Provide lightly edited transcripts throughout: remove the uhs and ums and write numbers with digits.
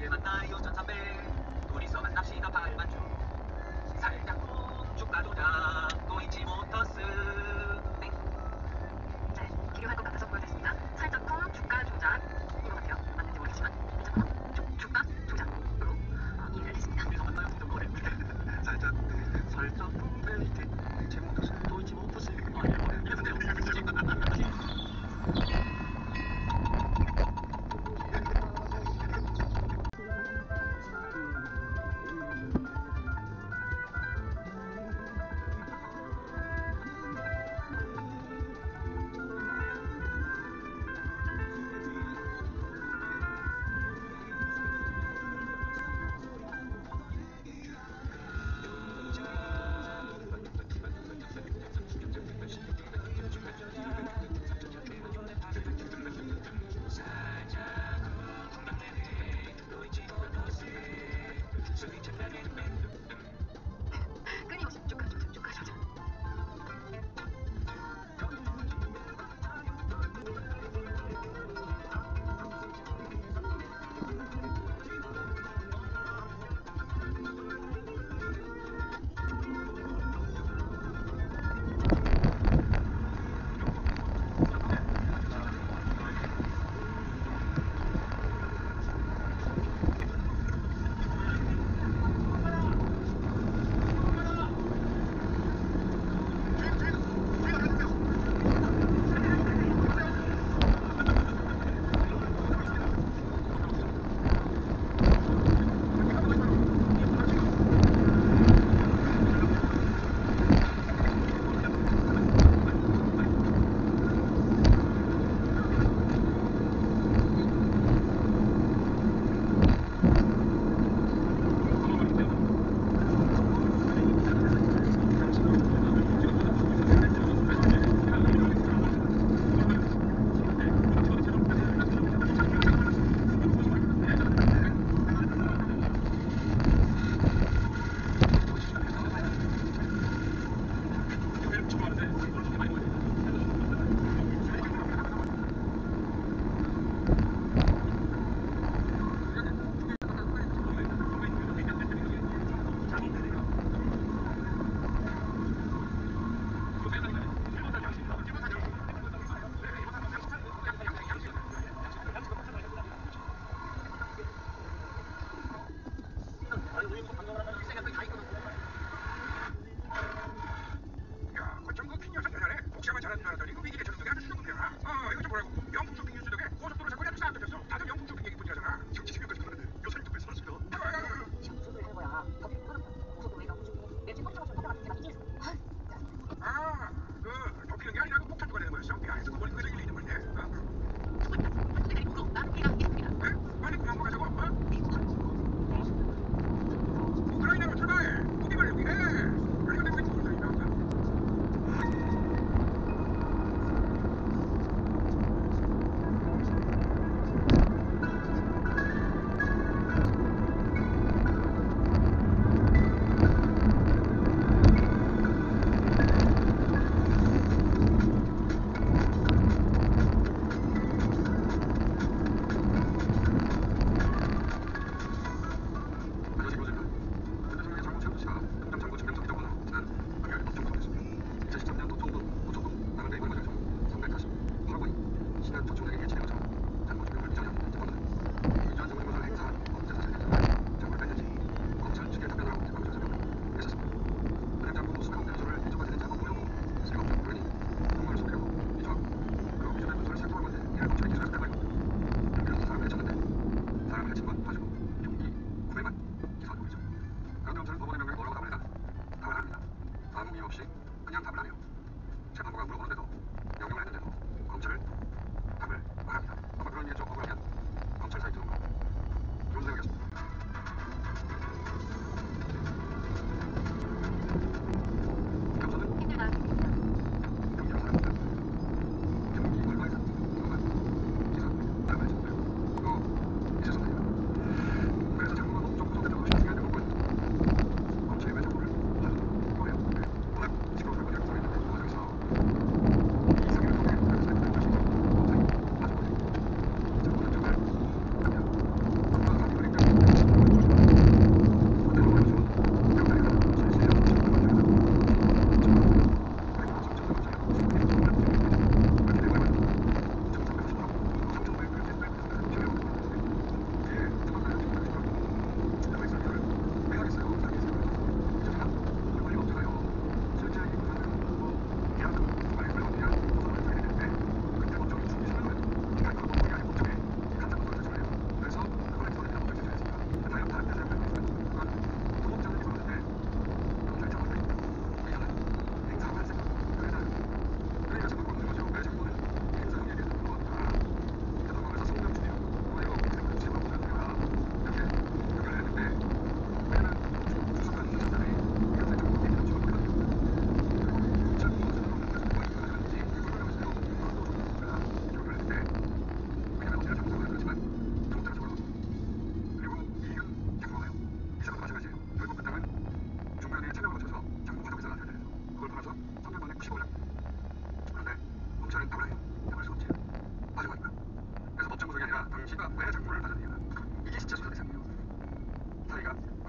만나요 전삼배 둘이서 만납시다 팔만주 살짝쿵 주가 조작 도이치모터스 땡. 네, 기교할 것 같아서 보여드렸습니다. 살짝쿵 주가 조작인 것 같아요. 맞는지 모르겠지만 살짝쿵 주가 조작으로 이해를 했습니다. 둘이서 만나요 좀 어려운데 살짝쿵 살짝쿵 도이치모터스 도이치모터스 이랬는데요.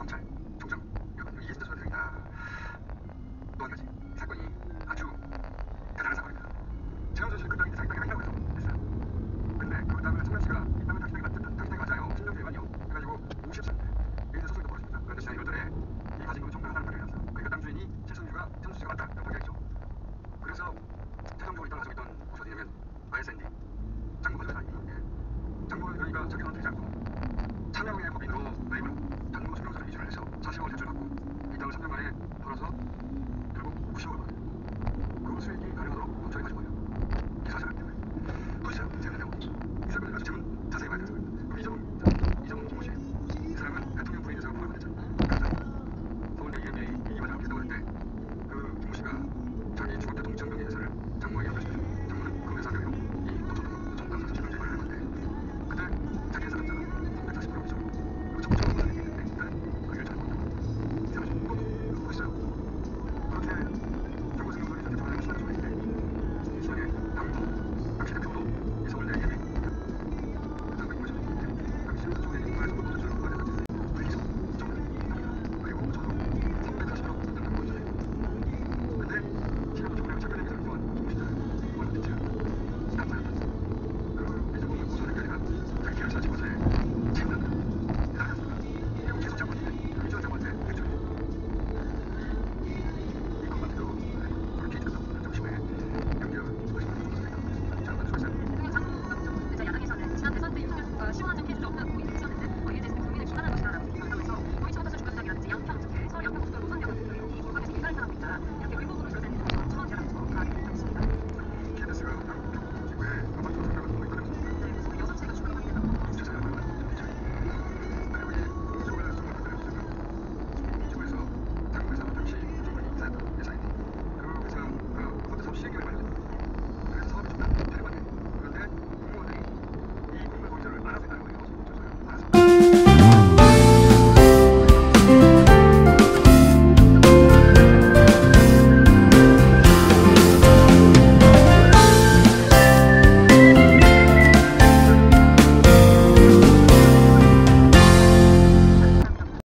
검찰 총장이었거든요. 이게 진짜 소설입니다. 또 한 가지 사건이 아주 대단한 사건입니다. 최영선 씨는 그 땅이 자기 땅이 아니라고 했어요. 근데 그 땅을 성남 씨가 이 땅은 당신 땅이 맞아요. 신정주 위반이요. 해가지고 54년 이제 소송이 또 벌어집니다. 그런데 지난 1월달에 이 가진 건 정당하다는 판결이 났어요. 그러니까 땅 주인이 최선주 씨가 맞다. 이런 판결이죠. 그래서 최종적으로 이 땅을 가지고 있던 곳이 어디냐면 ISND 장모 가족의 사이. 장모는 그러니까 자기 돈을 들이지 않고 참여의 법인으로 매입을 하고 장모 증명서를 이주를 해서 40억을 대출받고 이 땅을 3년 만에 벌어서 결국 90억을 받고 그 수익이 가능하도록 검찰이 가진 거예요. 이 사실 알기 때문에 보시죠. 재밌는 내용. 이 사건을 아주 자세히 봐야 되는 사건입니다. 그럼 이정훈 김모 씨. 이 사람은 대통령 부인에서 포함을 받았잖아요. 서울대 EMBA 이과장을 비슷하고 할때 그 김모 씨가 자기 중학교 동창 명의 회사를 장모에게 연결시켜주고 장모는 그 회사 명의로 이 노천동 정당사서 실명제거를 할 건데 그때 자기 회사 남자가 140%를 미쳤고 그리고 적극적으로